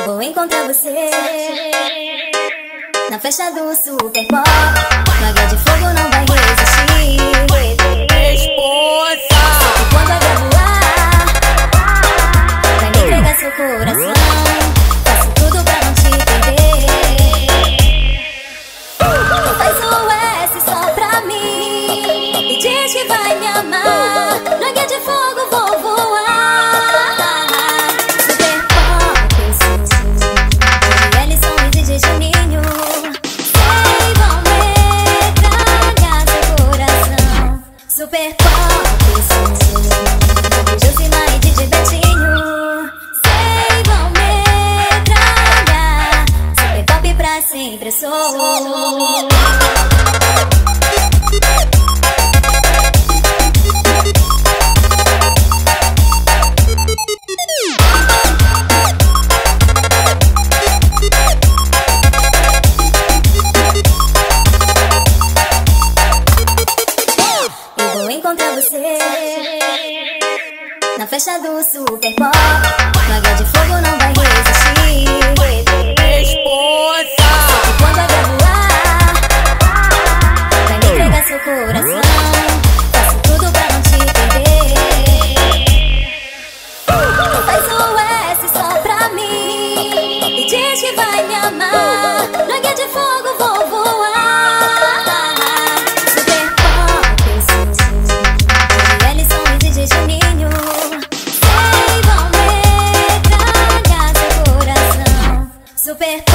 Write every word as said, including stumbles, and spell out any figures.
vou encontrar você na festa do Super Pop. Águia de fogo não vai resistir. Esposa! E quando a águia voar, vai me entregar seu coração. Faço tudo pra não te perder. Faz o S só pra mim e diz que vai me amar. Na águia de fogo vou voar. Super Pop, eu sou eles são os D Js de ninho. Sei, vão metralhar seu coração. Super Pop, eu sou Josimar e D J Betinho. Sei, vão metralhar. Super Pop pra sempre eu sou. Vou encontrar você na festa do Super Pop. Águia de fogo não vai resistir. Esposa! E quando a águia voar, vai me entregar seu coração. Faço tudo pra não te perder. Faz o S só pra mim e diz que vai me amar. Na águia de fogo vou voar. Super